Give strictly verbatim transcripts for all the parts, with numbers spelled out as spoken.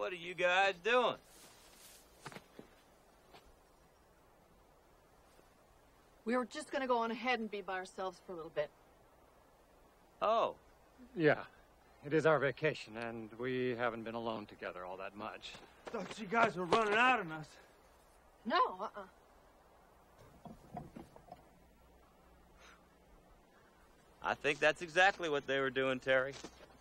What are you guys doing? We were just gonna go on ahead and be by ourselves for a little bit. Oh. Yeah, it is our vacation, and we haven't been alone together all that much. Thought you guys were running out on us. No, uh-uh. I think that's exactly what they were doing, Terry.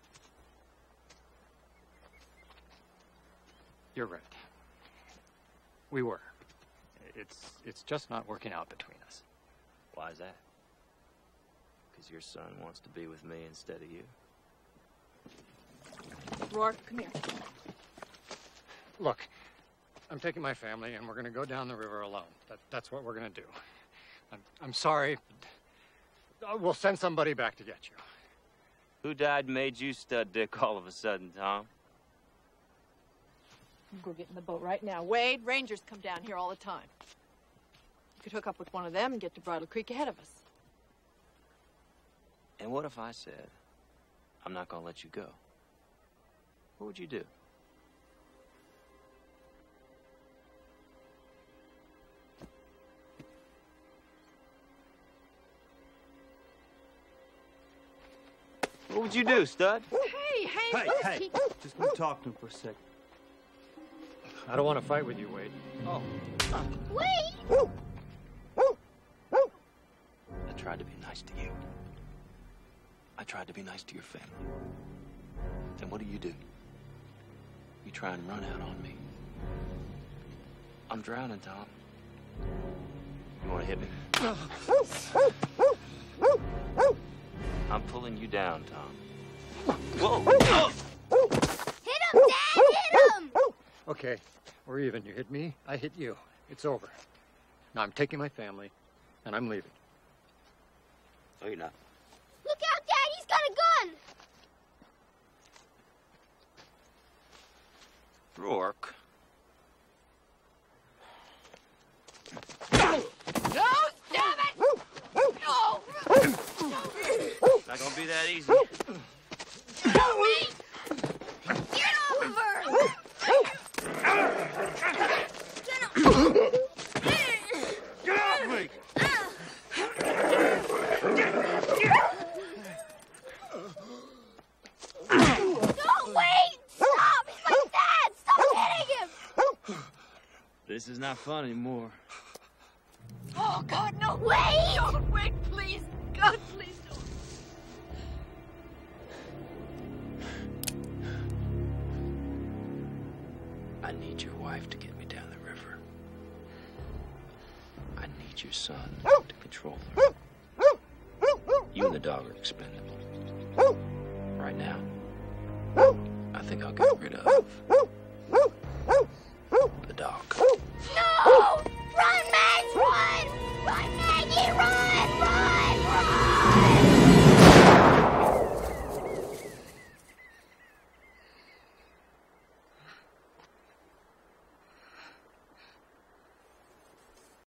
You're right. We were. It's, it's just not working out between us. Why is that? Because your son wants to be with me instead of you. Rourke, come here. Look, I'm taking my family, and we're going to go down the river alone. That, that's what we're going to do. I'm, I'm sorry. Uh, We'll send somebody back to get you. Who died and made you stud dick all of a sudden, Tom? Go get in the boat right now. Wade, rangers come down here all the time. You could hook up with one of them and get to Bridle Creek ahead of us. And what if I said, I'm not gonna let you go? What would you do? What would you do, stud? Hey, hey, Hey, hey, he... just gonna talk to him for a second. I don't want to fight with you, Wade. Oh. Wait! I tried to be nice to you. I tried to be nice to your family. Then what do you do? You try and run out on me. I'm drowning, Tom. You want to hit me? I'm pulling you down, Tom. Whoa! Oh. Hit him, Dad! Hit him! Okay, we're even. You hit me, I hit you. It's over. Now I'm taking my family, and I'm leaving. No, you're not. Look out, Dad! He's got a gun! Rourke. No, stop it! No! Not gonna be that easy. Help me! Get off of her! Get off me! No, wait! Stop! He's my dad! Stop hitting him! This is not fun anymore. Oh, God, no! Wait! Don't wait, please! God, please don't! I need your wife to get me down the river. I need your son to control her. You and the dog are expendable. Right now, I think I'll get rid of